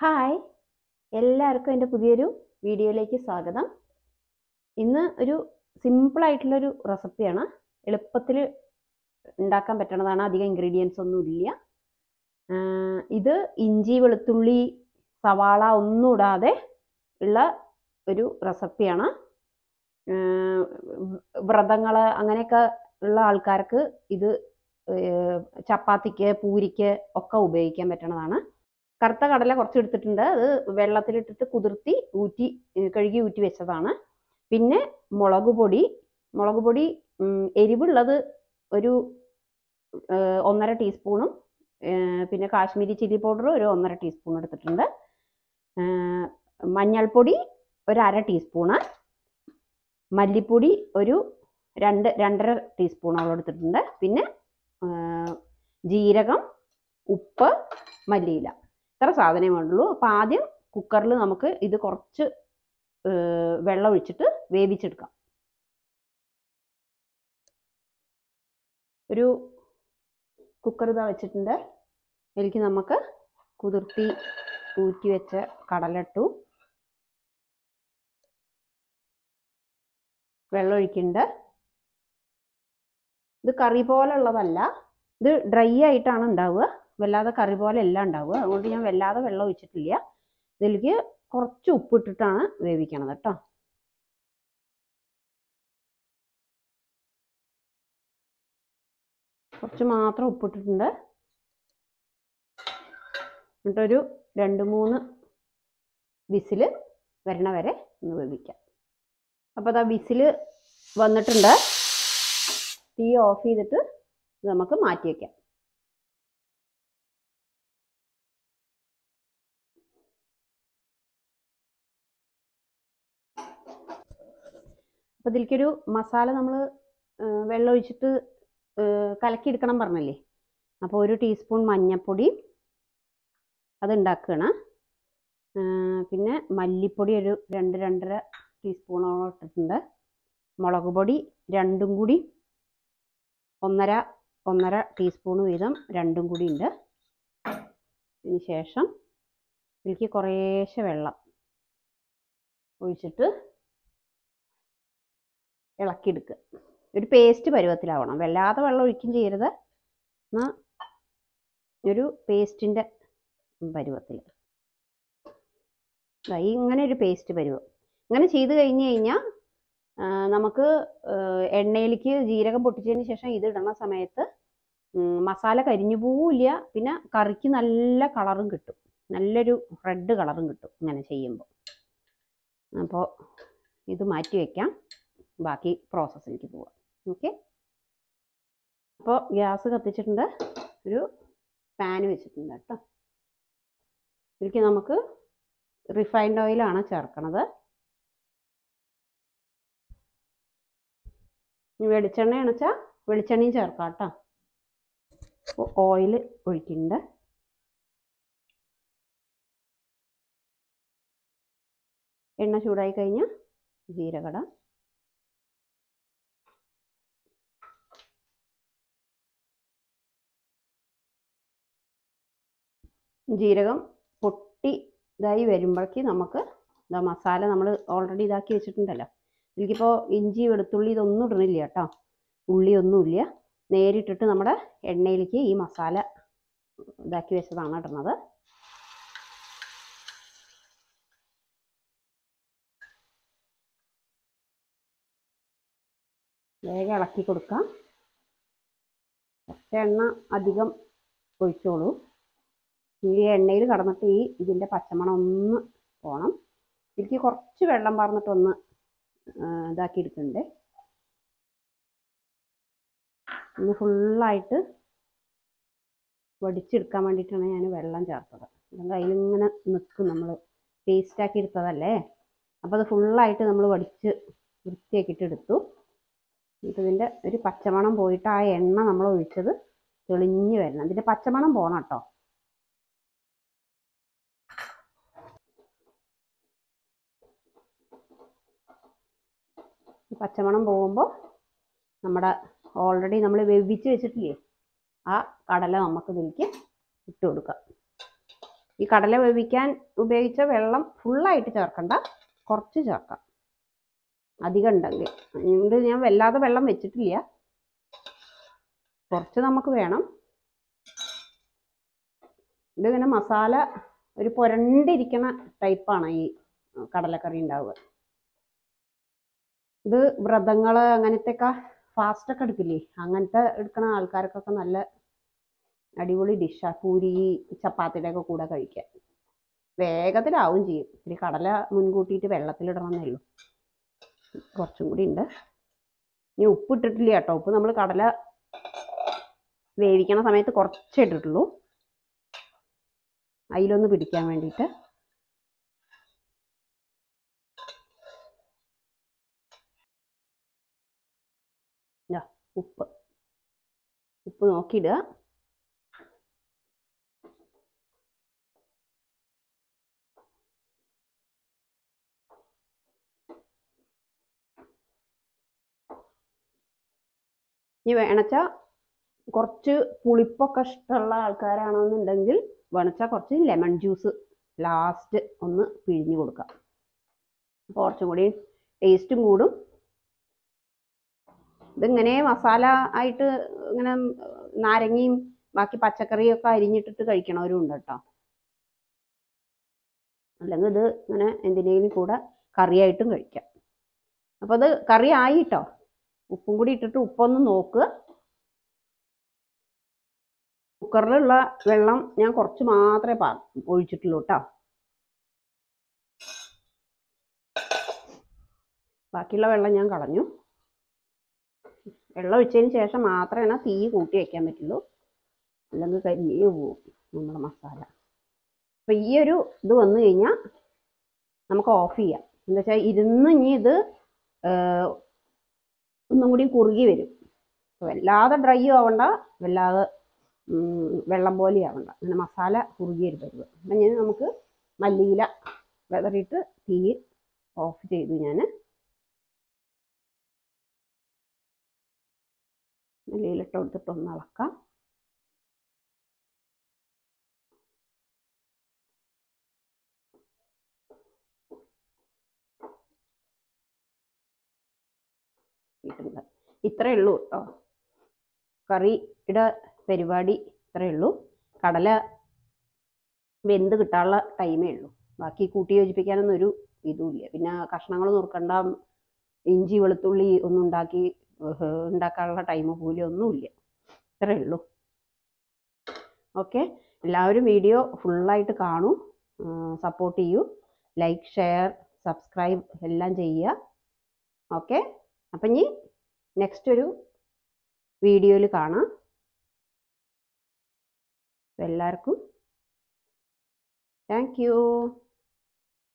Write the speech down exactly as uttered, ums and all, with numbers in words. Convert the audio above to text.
Hi, എല്ലാവർക്കും എൻ്റെ പുതിയൊരു വീഡിയോയിലേക്ക് സ്വാഗതം. ഇന്ന് ഒരു സിമ്പിളായിട്ടുള്ളൊരു റെസിപ്പിയാണ്. എളുപ്പത്തിൽ ഉണ്ടാക്കാൻ പറ്റുന്നതാണ്. അധികം ഇൻഗ്രീഡിയൻസ് ഒന്നും ഇല്ല. ഇത് ഇഞ്ചി, വെളുത്തുള്ളി, സവാള ഒന്നും ഇടാതെ ഉള്ള ഒരു റെസിപ്പിയാണ്. വ്രതങ്ങൾ അങ്ങനെയൊക്കെ ഉള്ള ആൾക്കാർക്ക് ഇത് ചപ്പാത്തിക്ക്, പൂരിക്ക് ഒക്കെ ഉപയോഗിക്കാൻ പറ്റുന്നതാണ്. കറുത്ത കടല കുറച്ച് എടുത്തിട്ടുണ്ട്. അത് വെള്ളത്തിലിട്ടിട്ട് കുതിർത്തി ഊറ്റി കഴുകി ഊറ്റി വെച്ചതാണ്. പിന്നെ മുളക് പൊടി മുളക് പൊടി എരിവുള്ളത് ഒരു ഒന്നര ടീസ്പൂണും പിന്നെ കാശ്മീരി ചില്ലി പൗഡർ ഒരു ഒന്നര ടീസ്പൂൺ എടുത്തിട്ടുണ്ട്. മഞ്ഞൾപ്പൊടി ഒരു അര ടീസ്പൂണ്, മല്ലിപ്പൊടി ഒരു രണ്ട് രണ്ടര ടീസ്പൂണോളം എടുത്തിട്ടുണ്ട്. പിന്നെ ജീരകം, ഉപ്പ്, മല്ലിയില, ഇത്ര സാധനമേ വേണ്ടുള്ളൂ. അപ്പം ആദ്യം കുക്കറിൽ നമുക്ക് ഇത് കുറച്ച് വെള്ളം ഒഴിച്ചിട്ട് വേവിച്ചെടുക്കാം. ഒരു കുക്കർ ഇതാ വെച്ചിട്ടുണ്ട്. ഇതിലേക്ക് നമുക്ക് കുതിർത്തി ഊറ്റി വെച്ച കടലട്ടു വെള്ളം ഒഴിക്കുന്നുണ്ട്. ഇത് കറി പോലെ ഉള്ളതല്ല, ഇത് ഡ്രൈ ആയിട്ടാണ് ഉണ്ടാവുക. വല്ലാതെ കറി പോലെ എല്ലാം ഉണ്ടാവുക. അതുകൊണ്ട് ഞാൻ വല്ലാതെ വെള്ളം ഒഴിച്ചിട്ടില്ല. ഇതിലേക്ക് കുറച്ച് ഉപ്പിട്ടിട്ടാണ് വേവിക്കണത് കേട്ടോ. കുറച്ച് മാത്രം ഉപ്പിട്ടിട്ടുണ്ട്. എന്നിട്ടൊരു രണ്ട് മൂന്ന് വിസിൽ വരണ വരെ ഒന്ന് വേവിക്കാം. അപ്പോൾ അതാ വിസിൽ വന്നിട്ടുണ്ട്. തീ ഓഫ് ചെയ്തിട്ട് നമുക്ക് മാറ്റി വയ്ക്കാം. അപ്പോൾ ഇതിലേക്കൊരു മസാല നമ്മൾ വെള്ളം ഒഴിച്ചിട്ട് കലക്കിയെടുക്കണം പറഞ്ഞല്ലേ. അപ്പോൾ ഒരു ടീസ്പൂൺ മഞ്ഞൾപ്പൊടി അതുണ്ടാക്കുകയാണ്. പിന്നെ മല്ലിപ്പൊടി ഒരു രണ്ട് രണ്ടര ടീസ്പൂണോളം ഇട്ടിട്ടുണ്ട്. മുളക് പൊടി രണ്ടും കൂടി ഒന്നര ഒന്നര ടീസ്പൂൺ വീതം രണ്ടും കൂടി ഉണ്ട്. അതിന് ശേഷം ഇതിലേക്ക് കുറേശ്ശെ വെള്ളം ഒഴിച്ചിട്ട് ഇളക്കിയെടുക്കുക. ഒരു പേസ്റ്റ് പരുവത്തിലാവണം. വല്ലാതെ വെള്ളം ഒഴിക്കുകയും ചെയ്യരുത്. എന്നാൽ ഒരു പേസ്റ്റിൻ്റെ പരുവത്തിൽ ഇങ്ങനെ ഒരു പേസ്റ്റ് പരുവം. ഇങ്ങനെ ചെയ്ത് കഴിഞ്ഞ് കഴിഞ്ഞാൽ നമുക്ക് എണ്ണയിലേക്ക് ജീരകം പൊട്ടിച്ചതിന് ശേഷം ഇത് ഇടുന്ന സമയത്ത് മസാല കരിഞ്ഞു പോവില്ല. പിന്നെ കറിക്ക് നല്ല കളറും കിട്ടും, നല്ലൊരു റെഡ് കളറും കിട്ടും ഇങ്ങനെ ചെയ്യുമ്പോൾ. അപ്പോൾ ഇത് മാറ്റി വയ്ക്കാം. ബാക്കി പ്രോസസ്സിലേക്ക് പോവാം. ഓക്കെ. അപ്പോൾ ഗ്യാസ് കത്തിച്ചിട്ടുണ്ട്. ഒരു പാൻ വെച്ചിട്ടുണ്ട് കേട്ടോ. ഇതിലേക്ക് നമുക്ക് റിഫൈൻഡ് ഓയിലാണ് ചേർക്കണത്. വെളിച്ചെണ്ണയാണെന്ന് വെച്ചാൽ വെളിച്ചെണ്ണയും ചേർക്കാം കേട്ടോ. ഓയിൽ ഒഴിക്കുന്നുണ്ട്. എണ്ണ ചൂടായി കഴിഞ്ഞാൽ ജീരകട, ജീരകം പൊട്ടി ഇതായി വരുമ്പോഴേക്ക് നമുക്ക് ഇതാ മസാല നമ്മൾ ഓൾറെഡി ഇതാക്കി വെച്ചിട്ടുണ്ടല്ലോ. എനിക്കിപ്പോൾ ഇഞ്ചി, വെളുത്തുള്ളി ഇതൊന്നും ഇടണില്ല കേട്ടോ. ഉള്ളിയൊന്നുമില്ല. നേരിട്ടിട്ട് നമ്മുടെ എണ്ണയിലേക്ക് ഈ മസാല ഇതാക്കി വെച്ചതാണ് ഇടുന്നത്. വേഗം ഇളക്കി കൊടുക്കാം. കുറച്ച് എണ്ണ അധികം ഒഴിച്ചോളൂ. ഈ എണ്ണയിൽ കടന്നിട്ട് ഈ ഇതിൻ്റെ പച്ചമണം ഒന്ന് പോകണം. എനിക്ക് കുറച്ച് വെള്ളം പറഞ്ഞിട്ടൊന്ന് ഇതാക്കി എടുക്കുന്നുണ്ട്. ഒന്ന് ഫുള്ളായിട്ട് വടിച്ചെടുക്കാൻ വേണ്ടിയിട്ടാണ് ഞാൻ വെള്ളം ചേർത്തത്. അല്ലെങ്കിൽ അതിലിങ്ങനെ നിൽക്കും. നമ്മൾ പേസ്റ്റാക്കി എടുത്തതല്ലേ. അപ്പോൾ അത് ഫുള്ളായിട്ട് നമ്മൾ വടിച്ച് വൃത്തിയാക്കിയിട്ട് എടുത്തു. എന്നിട്ട് ഇതിൻ്റെ ഒരു പച്ചമണം പോയിട്ട് ആ എണ്ണ നമ്മൾ ഒഴിച്ചത് തെളിഞ്ഞ് വരണം. ഇതിൻ്റെ പച്ചമണം പോകണം കേട്ടോ. പച്ചമണം പോകുമ്പോൾ നമ്മുടെ ഓൾറെഡി നമ്മൾ വേവിച്ച് വെച്ചിട്ടില്ലേ ആ കടല നമുക്ക് ഇതിലേക്ക് ഇട്ട് കൊടുക്കാം. ഈ കടല വേവിക്കാൻ ഉപയോഗിച്ച വെള്ളം ഫുള്ളായിട്ട് ചേർക്കണ്ട, കുറച്ച് ചേർക്കാം. അധികം ഉണ്ടെങ്കിൽ ഇത് ഞാൻ വല്ലാതെ വെള്ളം വെച്ചിട്ടില്ല, കുറച്ച് നമുക്ക് വേണം. ഇതിങ്ങനെ മസാല ഒരു പുരണ്ടിരിക്കണ ടൈപ്പാണ് ഈ കടലക്കറി ഉണ്ടാവുക. ഇത് വ്രതങ്ങൾ അങ്ങനത്തെയൊക്കെ ഫാസ്റ്റൊക്കെ എടുക്കില്ലേ, അങ്ങനത്തെ എടുക്കുന്ന ആൾക്കാർക്കൊക്കെ നല്ല അടിപൊളി ഡിഷാണ്. പൂരി ചപ്പാത്തിയുടെ ഒക്കെ കൂടെ കഴിക്കാൻ വേഗത്തിലാവും ചെയ്യും. ഇത്തിരി കടല മുൻകൂട്ടിയിട്ട് വെള്ളത്തിലിടണമെന്നേ ഉള്ളൂ. കുറച്ചും കൂടി ഉണ്ട്. ഇനി ഉപ്പ് ഇട്ടിട്ടില്ല കേട്ടോ. ഉപ്പ് നമ്മൾ കടല വേവിക്കണ സമയത്ത് കുറച്ചേ ഇട്ടിട്ടുള്ളൂ, അതിലൊന്ന് പിടിക്കാൻ വേണ്ടിയിട്ട്. ഉപ്പ് ഉപ്പ് നോക്കിയിടുക. ഇനി വേണച്ചാൽ കുറച്ച് പുളിപ്പൊക്കെ ഇഷ്ടമുള്ള ആൾക്കാരാണെന്നുണ്ടെങ്കിൽ വേണച്ചാൽ കുറച്ച് ലെമൺ ജ്യൂസ് ലാസ്റ്റ് ഒന്ന് പിഴിഞ്ഞ് കൊടുക്കാം. അപ്പോൾ കുറച്ചും കൂടി ടേസ്റ്റും കൂടും. ഇതിങ്ങനെ മസാല ആയിട്ട് ഇങ്ങനെ നാരങ്ങയും ബാക്കി പച്ചക്കറിയും ഒക്കെ അരിഞ്ഞിട്ടിട്ട് കഴിക്കണവരും ഉണ്ട് കേട്ടോ. അല്ലെങ്കിൽ ഇത് ഇങ്ങനെ എന്തിനേലും കൂടെ കറിയായിട്ടും കഴിക്കാം. അപ്പോൾ അത് കറി ആയിട്ടോ. ഉപ്പും കൂടി ഇട്ടിട്ട് ഉപ്പൊന്ന് നോക്കുക. കുക്കറിലുള്ള വെള്ളം ഞാൻ കുറച്ച് മാത്രമേ പാ ഒഴിച്ചിട്ടുള്ളൂ കേട്ടോ. ബാക്കിയുള്ള വെള്ളം ഞാൻ കളഞ്ഞു. വെള്ളം ഒഴിച്ചതിന് ശേഷം മാത്രമേ തീ കൂട്ടി വയ്ക്കാൻ പറ്റുള്ളൂ, അല്ലെങ്കിൽ കരിഞ്ഞു പോവും നമ്മുടെ മസാല. അപ്പം ഈ ഒരു ഇത് വന്നു കഴിഞ്ഞാൽ നമുക്ക് ഓഫ് ചെയ്യാം. എന്താ വെച്ചാൽ ഇരുന്ന് ഇനി ഇത് ഒന്നും കൂടി കുറുകി വരും. വല്ലാതെ ഡ്രൈ ആവണ്ട, വല്ലാതെ വെള്ളം പോലെ ആവണ്ട. അങ്ങനെ മസാല കുറുകി വരുന്നത്. അപ്പം ഞാൻ നമുക്ക് മല്ലിയില വിതറിയിട്ട് തീ ഓഫ് ചെയ്തു. ഞാൻ മല്ലിയിലിട്ട് കൊടുത്തിട്ട് ഒന്ന് ഇളക്കാം. ഇത്രയേ ഉള്ളൂ കേട്ടോ കറിയുടെ പരിപാടി. ഇത്രയേ ഉള്ളൂ. കടല വെന്ത് കിട്ടാനുള്ള ടൈമേ ഉള്ളൂ. ബാക്കി കൂട്ടി യോജിപ്പിക്കാനൊന്നും ഒരു ഇതുമില്ല. പിന്നെ കഷ്ണങ്ങൾ നുറുക്കണ്ട, ഇഞ്ചി വെളുത്തുള്ളി ഒന്നും ഉണ്ടാക്കി ഉണ്ടാക്കാനുള്ള ടൈം പോലും ഒന്നുമില്ല. ഇത്രയേ ഉള്ളൂ. ഓക്കെ, എല്ലാവരും വീഡിയോ ഫുള്ളായിട്ട് കാണൂ, സപ്പോർട്ട് ചെയ്യൂ, ലൈക്ക് ഷെയർ സബ്സ്ക്രൈബ് എല്ലാം ചെയ്യുക. ഓക്കെ, അപ്പം ഇനി നെക്സ്റ്റ് ഒരു വീഡിയോയിൽ കാണാം. എല്ലാവർക്കും താങ്ക് യു.